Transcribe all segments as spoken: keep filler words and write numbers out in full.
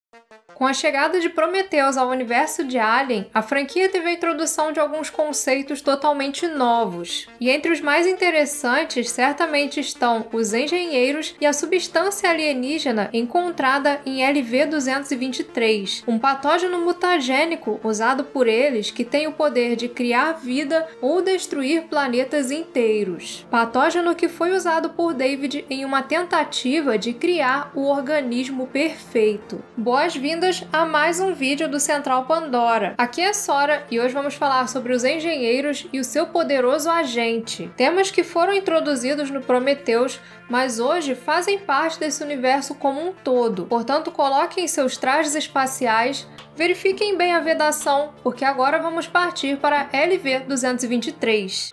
Com a chegada de Prometheus ao universo de Alien, a franquia teve a introdução de alguns conceitos totalmente novos. E entre os mais interessantes, certamente estão os engenheiros e a substância alienígena encontrada em L V duzentos e vinte e três, um patógeno mutagênico usado por eles que tem o poder de criar vida ou destruir planetas inteiros. Patógeno que foi usado por David em uma tentativa de criar o organismo perfeito. Boas-vindas a mais um vídeo do Central Pandora. Aqui é Sora e hoje vamos falar sobre os engenheiros e o seu poderoso agente. Temas que foram introduzidos no Prometheus, mas hoje fazem parte desse universo como um todo. Portanto, coloquem seus trajes espaciais, verifiquem bem a vedação, porque agora vamos partir para L V duzentos e vinte e três.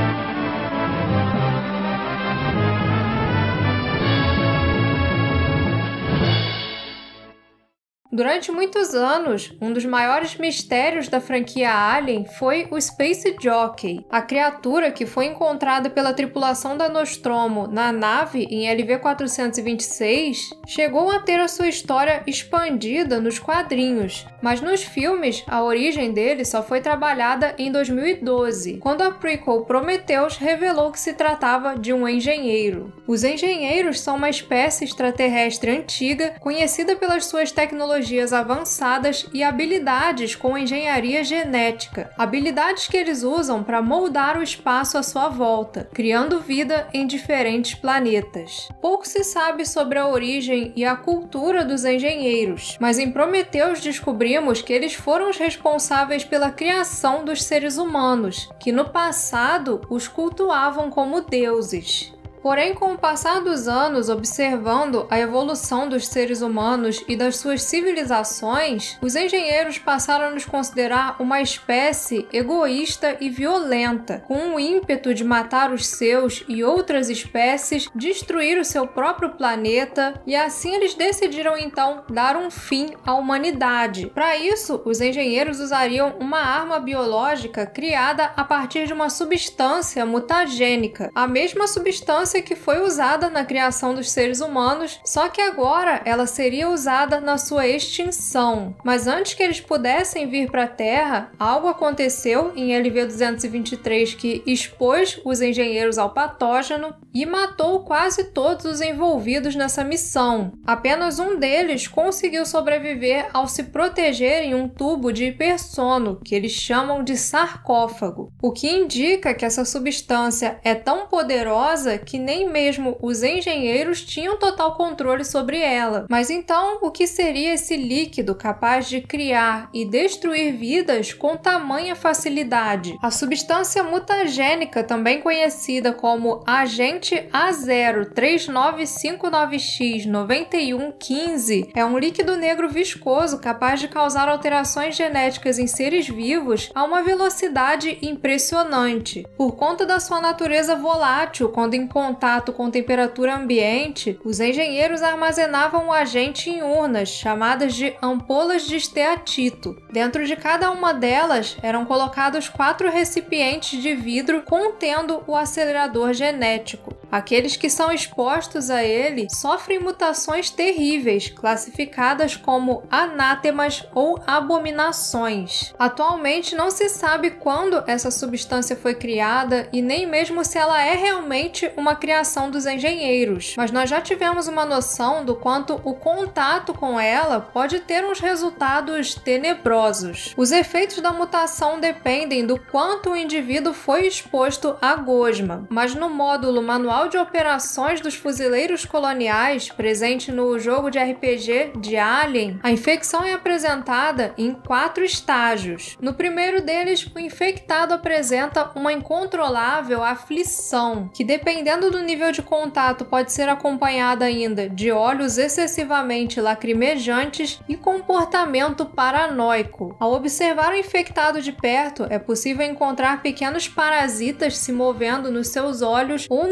Durante muitos anos, um dos maiores mistérios da franquia Alien foi o Space Jockey. A criatura que foi encontrada pela tripulação da Nostromo na nave em L V quatrocentos e vinte e seis chegou a ter a sua história expandida nos quadrinhos, mas nos filmes a origem dele só foi trabalhada em dois mil e doze, quando a prequel Prometheus revelou que se tratava de um engenheiro. Os engenheiros são uma espécie extraterrestre antiga, conhecida pelas suas tecnologias avançadas e habilidades com engenharia genética, habilidades que eles usam para moldar o espaço à sua volta, criando vida em diferentes planetas. Pouco se sabe sobre a origem e a cultura dos engenheiros, mas em Prometheus descobrimos que eles foram os responsáveis pela criação dos seres humanos, que no passado os cultuavam como deuses. Porém, com o passar dos anos, observando a evolução dos seres humanos e das suas civilizações, os engenheiros passaram a nos considerar uma espécie egoísta e violenta, com o ímpeto de matar os seus e outras espécies, destruir o seu próprio planeta, e assim eles decidiram então dar um fim à humanidade. Para isso, os engenheiros usariam uma arma biológica criada a partir de uma substância mutagênica, a mesma substância que foi usada na criação dos seres humanos, só que agora ela seria usada na sua extinção. Mas antes que eles pudessem vir para a Terra, algo aconteceu em L V duzentos e vinte e três que expôs os engenheiros ao patógeno e matou quase todos os envolvidos nessa missão. Apenas um deles conseguiu sobreviver ao se proteger em um tubo de hipersono, que eles chamam de sarcófago, o que indica que essa substância é tão poderosa que nem mesmo os engenheiros tinham total controle sobre ela. Mas então, o que seria esse líquido capaz de criar e destruir vidas com tamanha facilidade? A substância mutagênica, também conhecida como agente A zero três nove cinco nove X nove um um cinco, é um líquido negro viscoso capaz de causar alterações genéticas em seres vivos a uma velocidade impressionante. Por conta da sua natureza volátil, quando encontrado contato com temperatura ambiente, os engenheiros armazenavam o agente em urnas, chamadas de ampolas de esteatito. Dentro de cada uma delas eram colocados quatro recipientes de vidro contendo o acelerador genético. Aqueles que são expostos a ele sofrem mutações terríveis, classificadas como anátemas ou abominações. Atualmente não se sabe quando essa substância foi criada e nem mesmo se ela é realmente uma criação dos engenheiros, mas nós já tivemos uma noção do quanto o contato com ela pode ter uns resultados tenebrosos. Os efeitos da mutação dependem do quanto o indivíduo foi exposto à gosma, mas no módulo Manual de Operações dos Fuzileiros Coloniais, presente no jogo de R P G de Alien, a infecção é apresentada em quatro estágios. No primeiro deles, o infectado apresenta uma incontrolável aflição, que dependendo do nível de contato pode ser acompanhada ainda de olhos excessivamente lacrimejantes e comportamento paranoico. Ao observar o infectado de perto, é possível encontrar pequenos parasitas se movendo nos seus olhos ou nos seus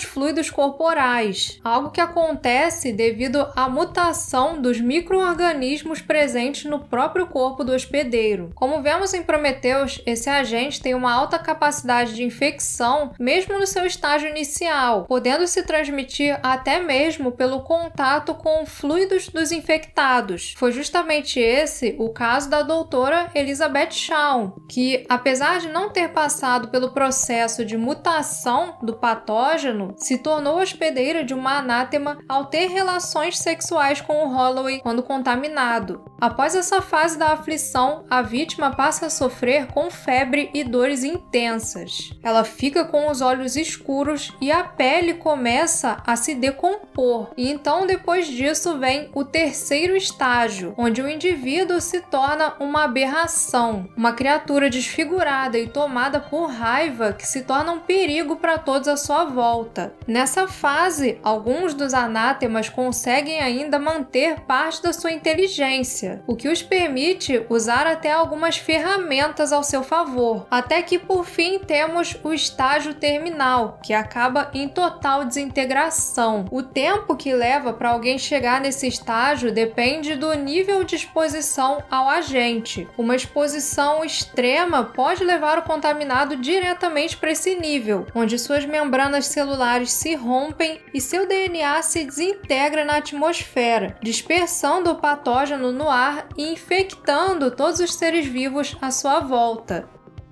fluidos corporais, algo que acontece devido à mutação dos micro-organismos presentes no próprio corpo do hospedeiro. Como vemos em Prometheus, esse agente tem uma alta capacidade de infecção mesmo no seu estágio inicial, podendo se transmitir até mesmo pelo contato com fluidos dos infectados. Foi justamente esse o caso da doutora Elizabeth Shaw, que, apesar de não ter passado pelo processo de mutação do patógeno, se tornou hospedeira de uma anátema ao ter relações sexuais com o Holloway quando contaminado. Após essa fase da aflição, a vítima passa a sofrer com febre e dores intensas. Ela fica com os olhos escuros e a pele começa a se decompor. E então, depois disso, vem o terceiro estágio, onde o indivíduo se torna uma aberração, uma criatura desfigurada e tomada por raiva que se torna um perigo para todos à sua volta. Nessa fase, alguns dos anátemas conseguem ainda manter parte da sua inteligência, o que os permite usar até algumas ferramentas ao seu favor, até que por fim temos o estágio terminal, que acaba em total desintegração. O tempo que leva para alguém chegar nesse estágio depende do nível de exposição ao agente. Uma exposição extrema pode levar o contaminado diretamente para esse nível, onde suas membranas celulares se rompem e seu D N A se desintegra na atmosfera, dispersando o patógeno no ar e infectando todos os seres vivos à sua volta.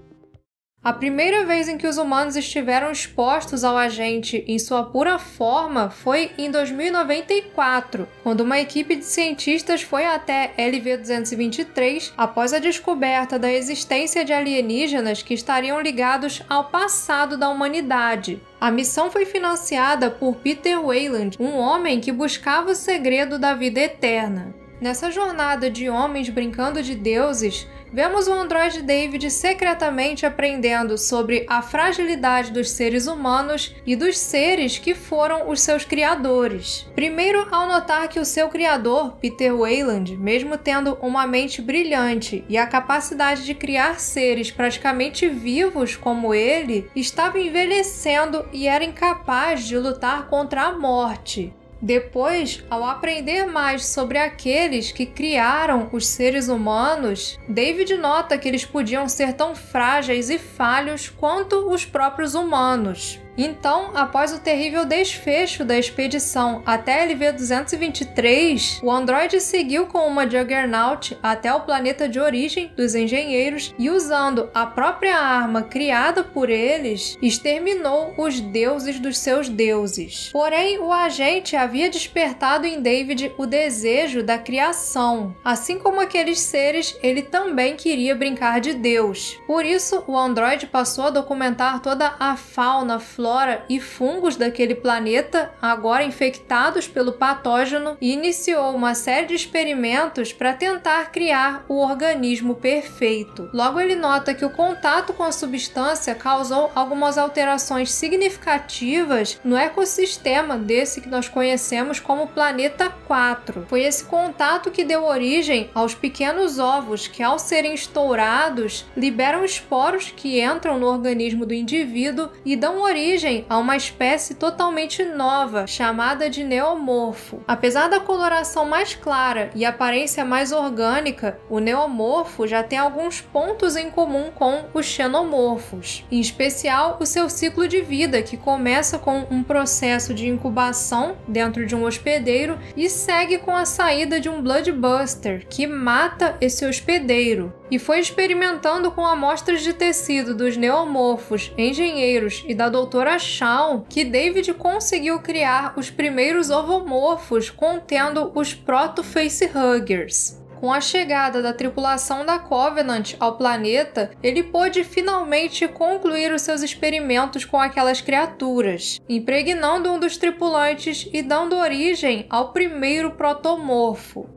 A primeira vez em que os humanos estiveram expostos ao agente em sua pura forma foi em dois mil e noventa e quatro, quando uma equipe de cientistas foi até L V duzentos e vinte e três após a descoberta da existência de alienígenas que estariam ligados ao passado da humanidade. A missão foi financiada por Peter Weyland, um homem que buscava o segredo da vida eterna. Nessa jornada de homens brincando de deuses, vemos o androide David secretamente aprendendo sobre a fragilidade dos seres humanos e dos seres que foram os seus criadores. Primeiro, ao notar que o seu criador, Peter Weyland, mesmo tendo uma mente brilhante e a capacidade de criar seres praticamente vivos como ele, estava envelhecendo e era incapaz de lutar contra a morte. Depois, ao aprender mais sobre aqueles que criaram os seres humanos, David nota que eles podiam ser tão frágeis e falhos quanto os próprios humanos. Então, após o terrível desfecho da expedição até L V duzentos e vinte e três, o androide seguiu com uma Juggernaut até o planeta de origem dos engenheiros e, usando a própria arma criada por eles, exterminou os deuses dos seus deuses. Porém, o agente havia despertado em David o desejo da criação. Assim como aqueles seres, ele também queria brincar de Deus. Por isso, o androide passou a documentar toda a fauna, flora e fungos daquele planeta, agora infectados pelo patógeno, e iniciou uma série de experimentos para tentar criar o organismo perfeito. Logo, ele nota que o contato com a substância causou algumas alterações significativas no ecossistema desse que nós conhecemos como Planeta quatro. Foi esse contato que deu origem aos pequenos ovos que, ao serem estourados, liberam esporos que entram no organismo do indivíduo e dão origem a uma espécie totalmente nova, chamada de neomorfo. Apesar da coloração mais clara e aparência mais orgânica, o neomorfo já tem alguns pontos em comum com os xenomorfos, em especial o seu ciclo de vida, que começa com um processo de incubação dentro de um hospedeiro e segue com a saída de um bloodbuster, que mata esse hospedeiro. E foi experimentando com amostras de tecido dos neomorfos, engenheiros e da doutora Shaw que David conseguiu criar os primeiros ovomorfos contendo os proto-facehuggers. Com a chegada da tripulação da Covenant ao planeta, ele pôde finalmente concluir os seus experimentos com aquelas criaturas, impregnando um dos tripulantes e dando origem ao primeiro protomorfo.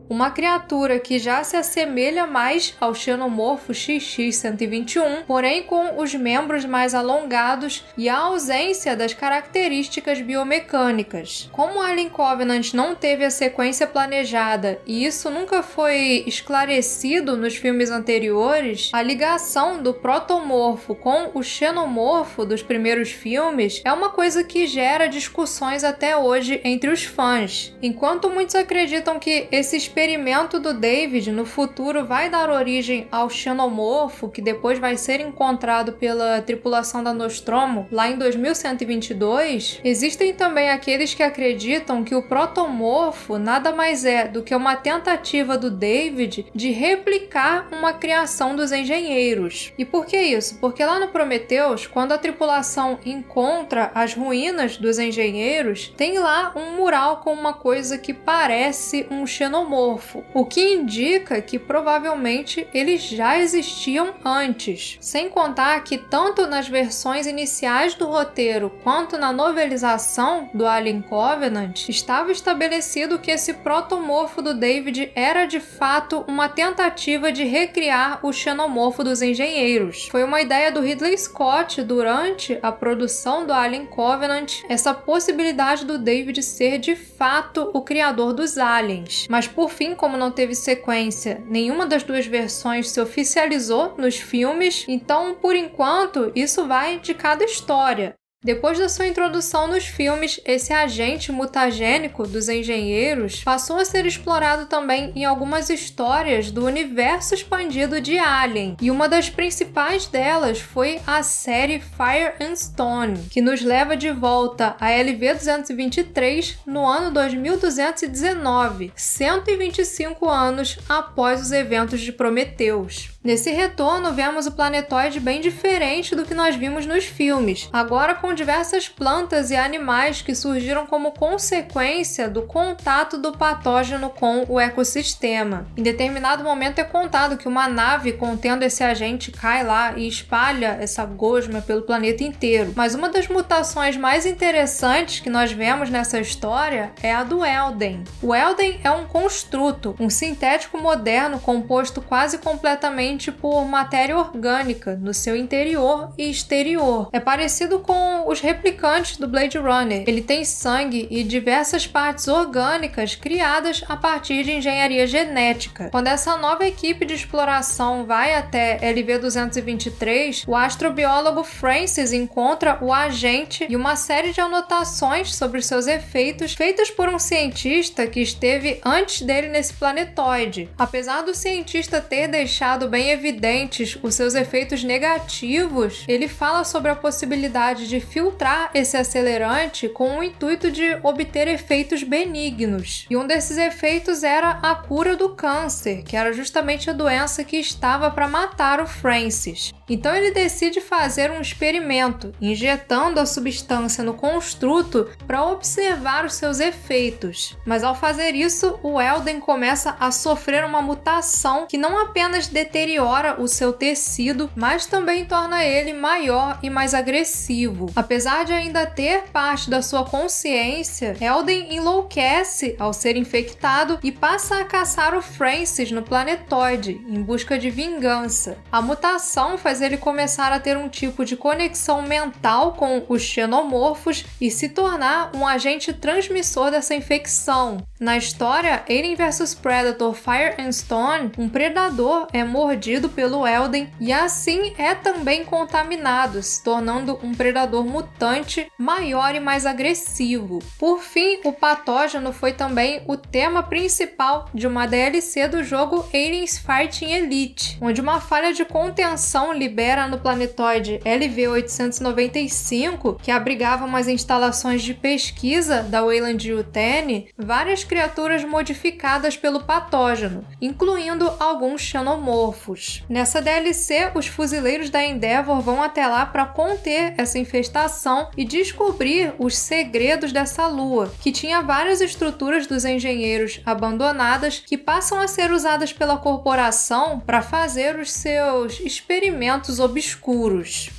uma criatura que já se assemelha mais ao xenomorfo X X cento e vinte e um, porém com os membros mais alongados e a ausência das características biomecânicas. Como o Alien Covenant não teve a sequência planejada e isso nunca foi esclarecido nos filmes anteriores, a ligação do protomorfo com o xenomorfo dos primeiros filmes é uma coisa que gera discussões até hoje entre os fãs. Enquanto muitos acreditam que esse experimento do David no futuro vai dar origem ao xenomorfo, que depois vai ser encontrado pela tripulação da Nostromo lá em dois mil cento e vinte e dois, existem também aqueles que acreditam que o protomorfo nada mais é do que uma tentativa do David de replicar uma criação dos engenheiros. E por que isso? Porque lá no Prometheus, quando a tripulação encontra as ruínas dos engenheiros, tem lá um mural com uma coisa que parece um xenomorfo, o que indica que provavelmente eles já existiam antes. Sem contar que tanto nas versões iniciais do roteiro quanto na novelização do Alien Covenant estava estabelecido que esse protomorfo do David era de fato uma tentativa de recriar o xenomorfo dos engenheiros. Foi uma ideia do Ridley Scott durante a produção do Alien Covenant, essa possibilidade do David ser de fato o criador dos aliens. Mas por fim, como não teve sequência, nenhuma das duas versões se oficializou nos filmes, então por enquanto isso vai de cada história. Depois da sua introdução nos filmes, esse agente mutagênico dos engenheiros passou a ser explorado também em algumas histórias do universo expandido de Alien, e uma das principais delas foi a série Fire and Stone, que nos leva de volta a L V duzentos e vinte e três no ano dois mil duzentos e dezenove, cento e vinte e cinco anos após os eventos de Prometheus. Nesse retorno, vemos o planetóide bem diferente do que nós vimos nos filmes, agora com diversas plantas e animais que surgiram como consequência do contato do patógeno com o ecossistema. Em determinado momento é contado que uma nave contendo esse agente cai lá e espalha essa gosma pelo planeta inteiro. Mas uma das mutações mais interessantes que nós vemos nessa história é a do Elden. O Elden é um construto, um sintético moderno composto quase completamente por matéria orgânica no seu interior e exterior. É parecido com os replicantes do Blade Runner. Ele tem sangue e diversas partes orgânicas criadas a partir de engenharia genética. Quando essa nova equipe de exploração vai até L V duzentos e vinte e três, o astrobiólogo Francis encontra o agente e uma série de anotações sobre os seus efeitos feitas por um cientista que esteve antes dele nesse planetóide. Apesar do cientista ter deixado bem evidentes os seus efeitos negativos, ele fala sobre a possibilidade de filtrar esse acelerante com o intuito de obter efeitos benignos. E um desses efeitos era a cura do câncer, que era justamente a doença que estava para matar o Francis. Então ele decide fazer um experimento, injetando a substância no construto para observar os seus efeitos. Mas ao fazer isso, o Elden começa a sofrer uma mutação que não apenas deteriora o seu tecido, mas também torna ele maior e mais agressivo. Apesar de ainda ter parte da sua consciência, Elden enlouquece ao ser infectado e passa a caçar o Francis no planetóide, em busca de vingança. A mutação faz ele começar a ter um tipo de conexão mental com os xenomorfos e se tornar um agente transmissor dessa infecção. Na história Alien versus Predator Fire and Stone, um predador é mordido pelo Elden e assim é também contaminado, se tornando um predador mutante maior e mais agressivo. Por fim, o patógeno foi também o tema principal de uma D L C do jogo Aliens Fighting Elite, onde uma falha de contenção libera no planetóide L V oitocentos e noventa e cinco, que abrigava umas instalações de pesquisa da Weyland-Yutani, várias criaturas modificadas pelo patógeno, incluindo alguns xenomorfos. Nessa D L C, os fuzileiros da Endeavor vão até lá para conter essa infestação e descobrir os segredos dessa lua, que tinha várias estruturas dos engenheiros abandonadas que passam a ser usadas pela corporação para fazer os seus experimentos obscuros.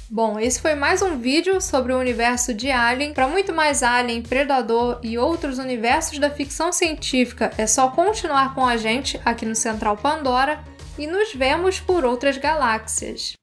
Bom, esse foi mais um vídeo sobre o universo de Alien. Para muito mais Alien, Predador e outros universos da ficção científica, é só continuar com a gente aqui no Central Pandora e nos vemos por outras galáxias.